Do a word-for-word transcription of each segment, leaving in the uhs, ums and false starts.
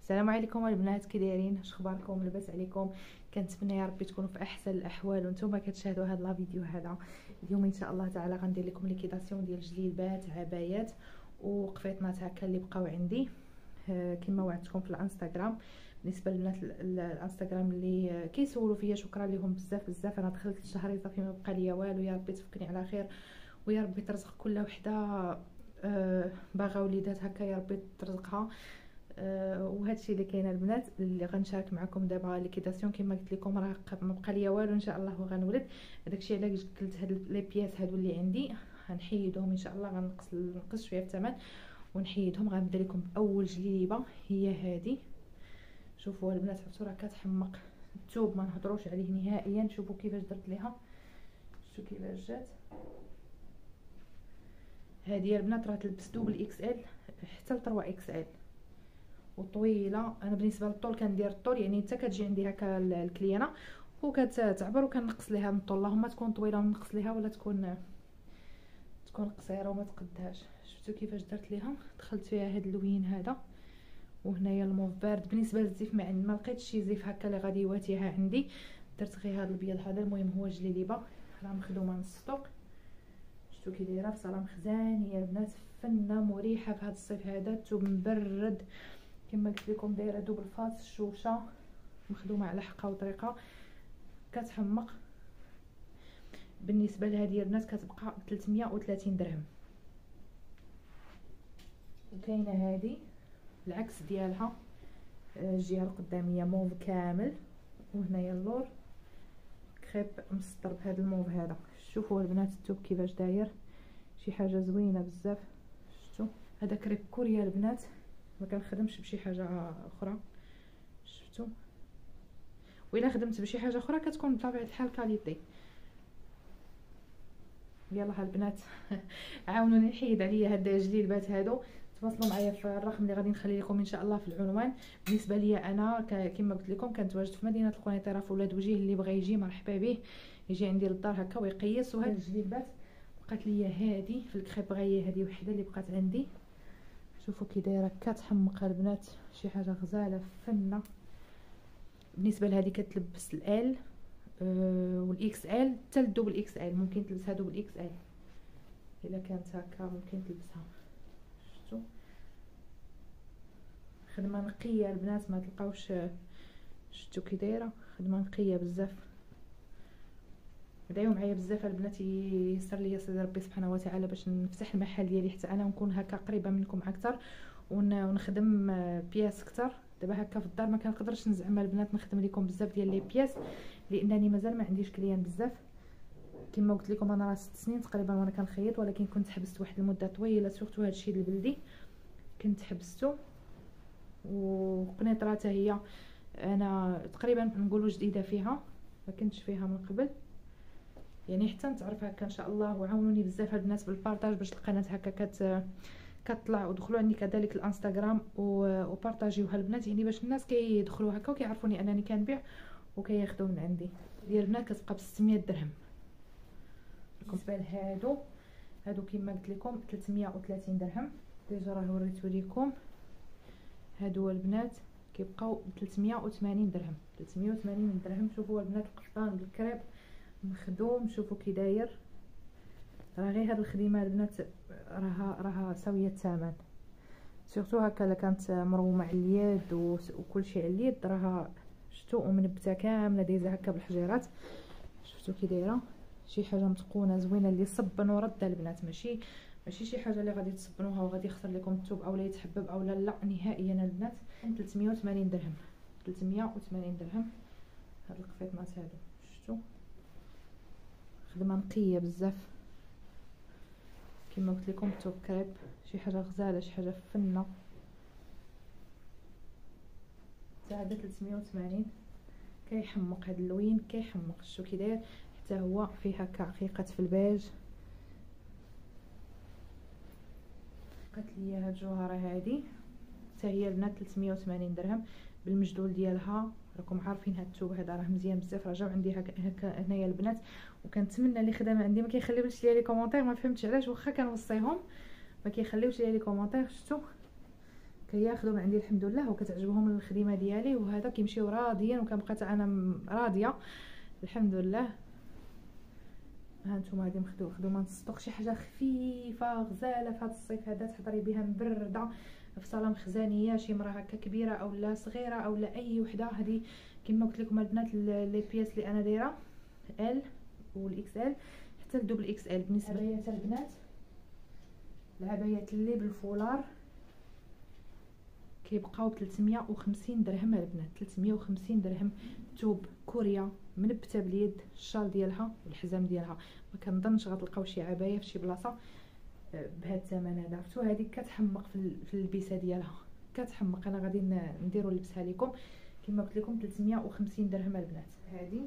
السلام عليكم البنات، كي دايرين؟ اش اخباركم؟ لاباس عليكم؟ كنتمنى يا ربي تكونوا في احسن الاحوال وانتم كتشاهدوا هذا لا فيديو. هذا اليوم ان شاء الله تعالى غندير لكم ليكيداسيون ديال جليبات عبايات وقفيطنات هكا اللي بقاو عندي آه كما وعدتكم في الانستغرام. بالنسبه للبنات الانستغرام اللي كيسولوا فيا، شكرا لهم بزاف بزاف. انا دخلت الشهر صافي ما بقى ليا والو، يا ربي تفكني على خير ويا ربي ترزق كل وحده آه باغا وليدات هكا، يا ربي ترزقها. أه وهذا الشيء اللي كاين البنات اللي غنشارك معكم دابا ليكيداسيون. كما قلت لكم راه ما بقى ليا والو ان شاء الله وغنولد. داكشي علاش قلت هاد لي بياس هادو اللي عندي غنحيدهم ان شاء الله، غنقص نقص شويه في الثمن ونحيدهم. غنبدا لكم باول جليبه هي هذه. شوفوا البنات، عرفتوا راه كتحمق الثوب، ما نهضروش عليه نهائيا. شوفوا كيفاش درت ليها، شوفوا كيفاش جات هذه البنات. راه تلبس دوبل اكس ال حتى ل ثلاثة اكس ال وطويله. انا بالنسبه للطول كندير الطول، يعني حتى كتجي عندي هكا الكليانه وكتعبر وكنقص ليها من الطول، اللهم تكون طويله ونقص ليها ولا تكون تكون قصيره وما تقدهاش. شفتوا كيفاش درت ليها؟ دخلت فيها هاد اللوين هذا وهنايا الموف بارد. بالنسبه للزيف ما عندي، ما لقيتش شي زيف هكا اللي غادي يواتيها عندي، درت غير هذا الابيض هذا. المهم هو جليبه راه مخدومه من السطوك. شفتوا كي دايره بصراحه مخزان يا البنات، فنه مريحه في هذا الصيف هذا. الثوب مبرد كما قلت لكم، دايره دوبل فاس الشوشه، مخدومه على حقه وطريقه، كتحمق. بالنسبه لهذه البنات كتبقى ثلاثمية وثلاثين درهم. وكاينه هذه العكس ديالها، الجهه القداميه موف كامل وهنايا اللور كريب مسطر بهذا الموف هذا. شوفوا البنات الثوب كيفاش داير، شي حاجه زوينه بزاف. شفتوا هذا كريب كوريا البنات، ما كنخدمش بشي حاجه اخرى. شفتوا؟ وإلا خدمت بشي حاجه اخرى كتكون بطبيعه الحال كاليتي. يلا البنات عاونوني نحيد عليا هاد الجليبات هادو. تواصلوا معايا في الرقم اللي غادي نخلي لكم ان شاء الله في العنوان. بالنسبه لي انا كما قلت لكم كنتواجد في مدينه القنيطره في ولاد وجيه، اللي بغى يجي مرحبا به، يجي عندي للدار هكا ويقيس. وهاد الجليبات بقات ليا هذه في الكريب غايه، هذه وحده اللي بقات عندي. شوفوا كي دايره كتحمق البنات، شي حاجه غزاله فنه. بالنسبه لهذه كتلبس ال أه والاكس ال حتى الدوبل اكس ال، ممكن تلبسها دوبل اكس ال الا كانت هكا، ممكن تلبسها. شفتوا خدمه نقيه البنات، ما تلقاوش. شفتوا كي دايره خدمه نقيه بزاف. دعيو معايا بزاف البنات، ييسر لي سيدي ربي سبحانه وتعالى باش نفتح المحل ديالي حتى انا ونكون هكا قريبه منكم اكثر ونخدم بياس اكثر. دابا هكا في الدار ما كنقدرش نزعم البنات نخدم لكم بزاف ديال لي بياس، لانني مازال ما عنديش كليان بزاف. كما قلت لكم انا راه ست سنين تقريبا وانا كنخيط، ولكن كنت حبست واحد المده طويله، سورتو هادشي البلدي كنت حبستو. وقنيطره حتى هي انا تقريبا نقولوا جديده فيها، ما كنتش فيها من قبل، يعني حتى نتعرف هكا ان شاء الله. وعاونوني بزاف البنات بالبارطاج باش القناه هكا كت كتطلع، ودخلوا عندي كذلك الانستغرام وبارطاجيوها البنات، يعني باش الناس كيدخلوا هكا وكيعرفوني انني كنبيع وكياخذوا من عندي. ديال البنات كتبقى ب ستمية درهم. بالنسبه لهادو هادو كما قلت لكم ثلاثمية وثلاثين درهم. ديجا راه وريتو لكم هادو البنات كيبقاو ب ثلاثمية وثمانين درهم. ثلاثمية وثمانين درهم. شوفوا البنات القفطان بالكريب مخدوم، شوفوا كي داير. راه غير هاد الخديمه البنات راها راها ساويه الثمن، سورتو هكا الا كانت مرومه على اليد وكلشي على اليد راها. شفتوا ومنبته كامله دايزه هكا بالحجيرات. شفتوا كي دايره شي حاجه متقونه زوينه اللي صبن ورد البنات، ماشي ماشي شي حاجه اللي غادي تصبنوها وغادي يخسر لكم الثوب اولا يتحبب اولا لا نهائيا البنات. ثلاثمية وثمانين درهم. ثلاثمية وثمانين درهم هاد القفيطنات هادو. شفتوا خدمه نقيه بزاف. كما قلت لكم توب كريب، شي حاجه غزاله، شي حاجه فنه. حتى هذا ثلاثمية وثمانين. كيحمق هذا اللوين، كيحمق. شتو كي داير حتى هو فيه هكا عقيقات في البيج. بقات ليا هاد الجوهره هذه حتى هي البنات ثلاثمية وثمانين درهم بالمجدول ديالها. راكم عارفين هاد الثوب هذا راه مزيان بزاف. راه جاو عندي هكا هكا هنايا البنات، وكنتمنى اللي خدام عندي ما كيخليوش ليا لي كومونتير، ما فهمتش علاش، واخا كنوصيهم ما كيخليوش ليا لي كومونتير. شفتوا كياخذوا من عندي الحمد لله وكتعجبهم الخدمه ديالي، وهذا كيمشيو راضيين وكنبقى حتى انا راضيه الحمد لله. ها نتوما هادي مخدومه من الصدق، شي حاجه خفيفه غزاله في هذا الصيف هذا، تحضري بها مبرده في صاله مخزنيه، شي مرا هكا كبيره او لا صغيره او لا اي وحده. هذه كما قلت لكم البنات لي بياس اللي انا دايره ال والاكس ال حتى الدوبل اكس ال. بالنسبه لعبايات البنات، العبايات اللي بالفولار كيبقاو ب ثلاثمية وخمسين درهم البنات، ثلاثمية وخمسين درهم. توب كوريا منبته باليد، الشال ديالها والحزام ديالها. ما كنظنش غتلقاو شي عبايه في شي بلاصه بهذا الثمن هذا. عرفتوا هذه كتحمق في اللبسه ديالها، كتحمق. انا غادي نديرو نلبسها لكم كما قلت لكم ثلاثمية وخمسين درهم البنات. هذه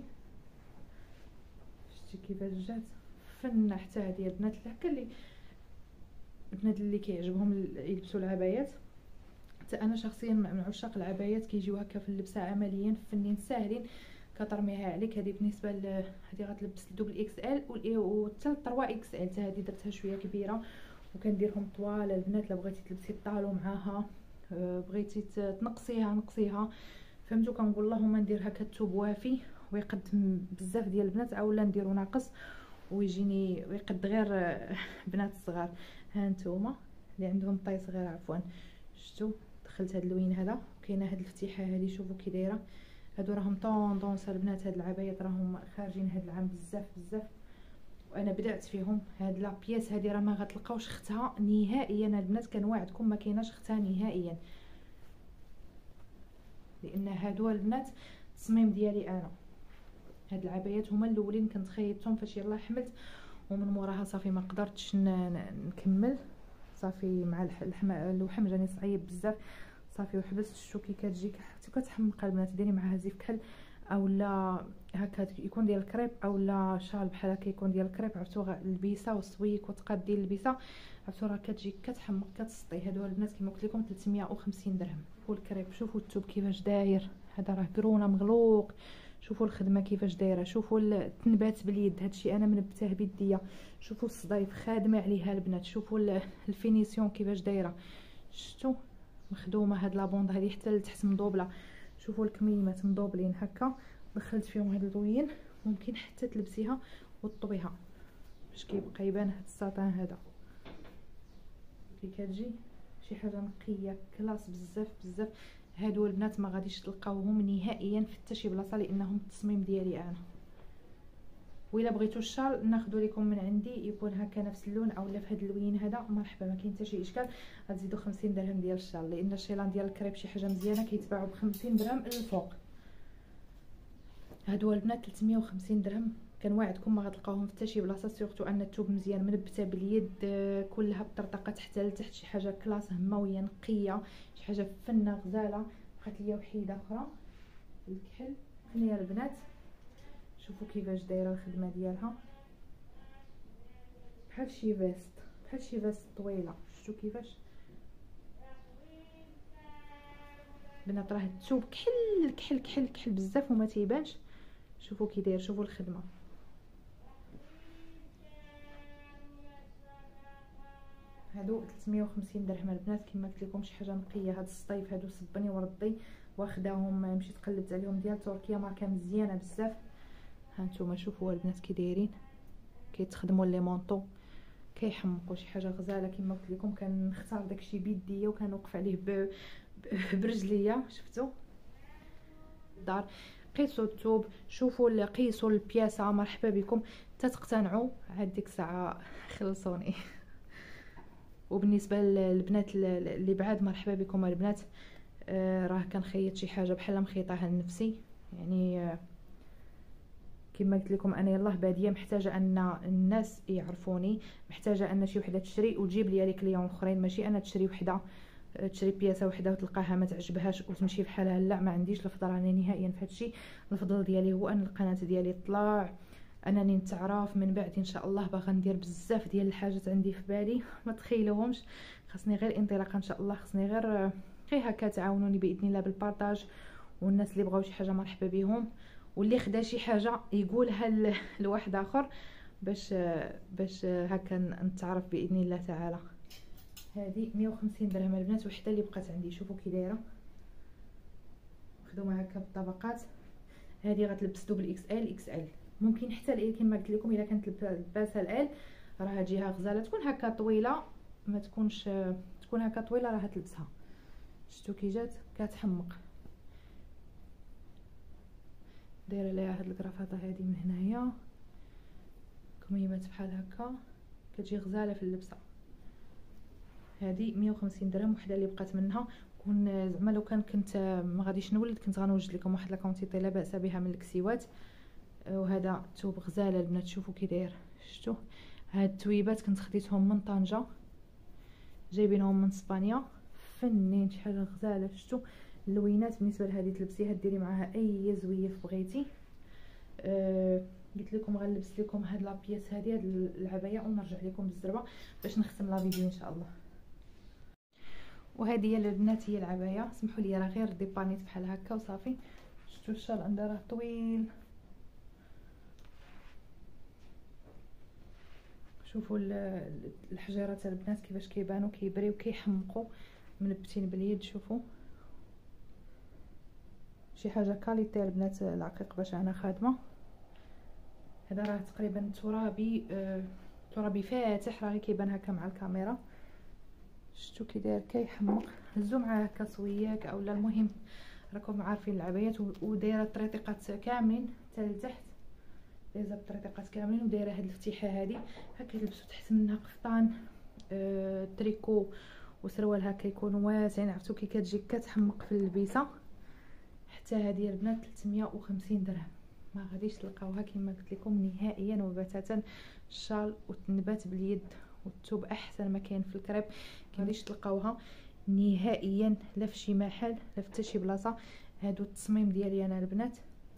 شتي كيفاش جات فنه حتى هذه البنات. هكا اللي البنات اللي كيعجبهم يلبسوا العبايات، حتى انا شخصيا من عشاق العبايات، كيجيو هكا في اللبسه عمليين فنين ساهلين كترميها عليك. هذه بالنسبه ل هذه غتلبس الدوبل اكس ال وحتى ثلاثة اكس ال. حتى هذه درتها شويه كبيره وكنديرهم طوال البنات. لا بغيتي تلبسي الطالو معاها، بغيتي تنقصيها نقصيها، فهمتوا. كنقول اللهم ندير هكا الثوب وافي ويقد بزاف ديال البنات، اولا نديرو ناقص ويجيني ويقد غير بنات الصغار. ها نتوما اللي عندهم طاي صغير عفوا، شفتوا دخلت هاد اللوين هذا، كاينه هاد الفتيحه هذه شوفوا كي دايره. هادو راهم طوندونس البنات، هاد العبايات راهم خارجين هاد العام بزاف بزاف وانا بدعت فيهم. هاد لا بياس هادي راه ما غتلقاوش اختها نهائيا البنات، كنواعدكم ما كايناش اختها نهائيا، لان هادو البنات التصميم ديالي انا. هاد العبايات هما الاولين كنت خيبتهم فاش يلاه حملت، ومن موراها صافي ما قدرتش نكمل صافي مع الوحم جاني صعيب بزاف صافي وحبست. شتو كي كتجي حتى كتحمق البنات. ديري معاها زيف كحل اولا هكا يكون ديال الكريب اولا شال بحال هكا يكون ديال الكريب، عرفتوا البيسه والسويك وتقاد ديال البيسه، عرفتوا راه كتجي كتحمق كتسطي. هادو البنات كما قلت لكم ثلاثمية وخمسين درهم. والكريب شوفوا الثوب كيفاش داير، هذا راه كرونه مغلوق. شوفوا الخدمه كيفاش دايره، شوفوا التنبات باليد، هادشي انا منبته بيديا. شوفوا الصدايف خادمه عليها البنات، شوفوا الفينيسيون كيفاش دايره، شفتوا مخدومه. هاد لابوند هادي حتى لتحت مدوبله. شوفوا الكميمات مدوبلين هكا، دخلت فيهم هاد اللوين. ممكن حتى تلبسيها وتطويها باش كيبقى يبان هاد الساطان هذا كي كتجي شي حاجه نقيه كلاس بزاف بزاف. هادو البنات ما غاديش تلقاوهم نهائيا في حتى شي بلاصه لانهم التصميم ديالي انا. وإلا بغيتو الشال ناخذو لكم من عندي يكون هكا نفس اللون اولا في هذا اللوين هذا مرحبا، ما كاين حتى شي اشكال. غتزيدو خمسين درهم ديال الشال، لان الشيلان ديال الكريب شي حاجه مزيانه كيتباعوا ب خمسين درهم للفوق. هادو البنات ثلاثمية وخمسين درهم. كنواعدكم ما غتلقاوهم في حتى شي بلاصه، سورتو ان الثوب مزيان منبته باليد كلها بطرطقه تحت لتحت، شي حاجه كلاس هماويه نقيه، شي حاجه فنه غزاله. بقات ليا وحيده اخرى الكحل. هنايا البنات شوفوا كيفاش دايره الخدمه ديالها، بحال شي فيست بحال شي فيست طويله. شفتوا كيفاش بنات راه الثوب كحل كحل كحل كحل بزاف وما تيبانش. شوفوا كي داير، شوفوا الخدمه. هادو ثلاثمية وخمسين درهم البنات كما قلت لكم، شي حاجه نقيه. هاد الصيف هادو صبني وردي واخداهم، مشيت قلبت عليهم ديال تركيا، ماركه مزيانه بزاف. ها نتوما شوفوا البنات كي دايرين، كيتخدموا لي مونطو كيحمقوا، شي حاجه غزاله. كما قلت لكم كنختار داكشي بيديا وكنوقف عليه ب... برجليا. شفتوا دار قيسوا الثوب، شوفوا قيسوا البياسه، مرحبا بكم تتقتنعوا. عاد ديك الساعه خلصوني. وبالنسبه للبنات اللي بعاد مرحبا بكم البنات. آه راه كنخيط شي حاجه بحال مخيطاها لنفسي يعني. آه كما قلت لكم انا يلاه باديه، محتاجه ان الناس يعرفوني، محتاجه ان شي وحده تشري وتجيب لي كليون اخرين، ماشي انا تشري وحده تشري بياسه وحده وتلقاها ما تعجبهاش وتمشي بحالها. لا ما عنديش الفضل انا نهائيا في هادشي. الفضل ديالي هو ان القناه ديالي تطلع، انني نتعرف. من بعد ان شاء الله باغا ندير بزاف ديال الحاجات عندي في بالي ما تخيلوهمش. خاصني غير انطلاقه ان شاء الله، خاصني غير غير هكا تعاونوني باذن الله بالبارطاج. والناس اللي بغاو شي حاجه مرحبا بهم، واللي خدا شي حاجه يقولها لواحد اخر باش باش هكا نتعرف باذن الله تعالى. هذه مية وخمسين درهم البنات، وحده اللي بقات عندي. شوفوا كي دايره مخدومه هكا بالطبقات. هذه غتلبس دوبل اكس ال اكس ال، ممكن حتى ال كما قلت لكم. الا كانت لاباسه ال راه تجيها غزاله، تكون هكا طويله ما تكونش تكون هكا طويله راه تلبسها. شفتوا كي جات كتحمق، دايره ليها هاد الكرافطه هذه من هنايا كميمات بحال هكا، كتجي غزاله في اللبسه. هذه مية وخمسين درهم وحده اللي بقات منها. كون زعما لو كان كنت ما غاديش نولد كنت غنوجد لكم واحد لاكونتيتي لا باس بها من الكسيوات. وهذا توب غزاله البنات، شوفوا كي داير. شفتوا هاد التويبات كنت خديتهم من طنجه، جايبينهم من اسبانيا، فنين شي حاجه غزاله. شفتوا اللوينات بالنسبه لهذه تلبسيها ديري معاها اي زويف بغيتي. أه قلت لكم غنلبس لكم هاد لابياس هذه هاد العبايه ونرجع لكم بالزربه باش نختم لا فيديو ان شاء الله. وهذه هي البنات هي العبايه. سمحوا لي راه غير ديبانيت بحال هكا وصافي. شفتوا الشال عندها راه طويل. شوفوا الحجيرات البنات كيفاش كيبانوا كيبريو كيحمقوا منبتين باليد. شوفوا شي حاجه كاليتي البنات العقيق باش انا خادمه. هذا راه تقريبا ترابي آه ترابي فاتح، راه كيبان هكا مع الكاميرا. شفتوا كي داير كيحمق. هزوا معاه هكا صوياك اولا المهم راكم عارفين العبايات. ودايره الطريقات كاملين حتى لتحت، دايره الطريقات كاملين ودايره هاد الفتيحه هذه هكا يلبسوا تحت منها قفطان آه تريكو وسروال هكا يكون واسعين. عرفتوا كي كتجي كتحمق في اللبسه. حتى هذه البنات ثلاثمية وخمسين درهم، ما غاديش تلقاوها كما قلت لكم نهائيا وبتاتا. الشال والتنبات باليد والثوب احسن ما كاين في الكريب، كيفاش تلقاوها نهائيا لا في شي محل لا في حتى شي بلاصه. هادو التصميم ديالي انا البنات.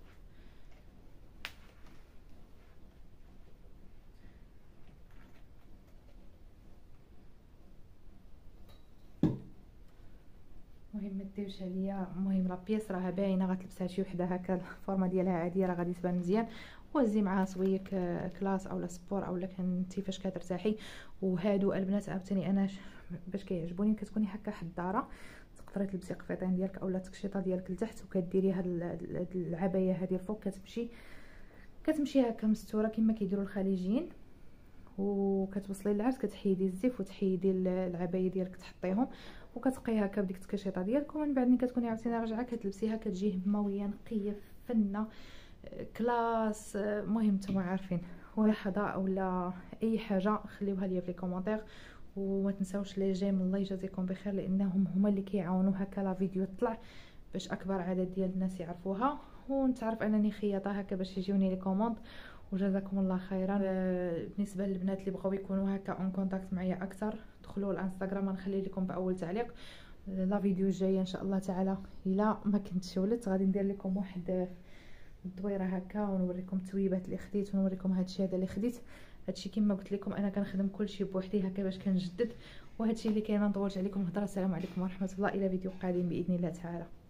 المهم ما ديروش عليا. المهم لا بياس راها باينه، غتلبسها شي وحده هكا الفورمه ديالها عاديه راه غادي تبان مزيان. وزي معاها صويك كلاس اولا سبور اولا كنتي فاش كترتاحي. وهادو البنات عاوتاني انا باش كيعجبوني كتكوني هكا حداره تقدري تلبسي قفيطين ديالك اولا تكشيطه ديالك لتحت وكديري هاد العبايه هذه الفوق كتمشي كتمشي هكا مستوره كما كيديروا الخليجيين. وكتوصلي للعرس كتحيدي الزيف وتحيدي العبايه ديالك تحطيهم وكتبقاي هكا بديك التكشيطه ديالك. ومن بعد ملي كتكوني عاوتاني راجعه كتلبسيها كتجي هماويه نقيه فنه كلاس. المهم نتوما عارفين. ملاحظه اولا اي حاجه خليوها لي في لي كومونتير. وما تنساوش لي جيم الله يجازيكم بخير لانهم هما اللي كيعاونوا هكا لا فيديو تطلع باش اكبر عدد ديال الناس يعرفوها. ونتعرف انني خياطه هكا باش يجيوني لي كوموند وجزاكم الله خيرا. بالنسبه للبنات اللي بغاو يكونوا هكا اون كونتاكت معايا اكثر دخلوا الانستغرام غنخلي لكم باول تعليق. لا فيديو الجايه ان شاء الله تعالى الا ما كنتش ولدت غادي ندير لكم واحد الدويره هكا ونوريكم التويبات اللي خديت ونوريكم هادشي هذا اللي خديت. هادشي كما قلت لكم انا كنخدم كلشي بوحدي هكا باش كنجدد. وهادشي اللي كاين. نطولت عليكم الهضره. السلام عليكم ورحمه الله، الى فيديو قادم باذن الله تعالى.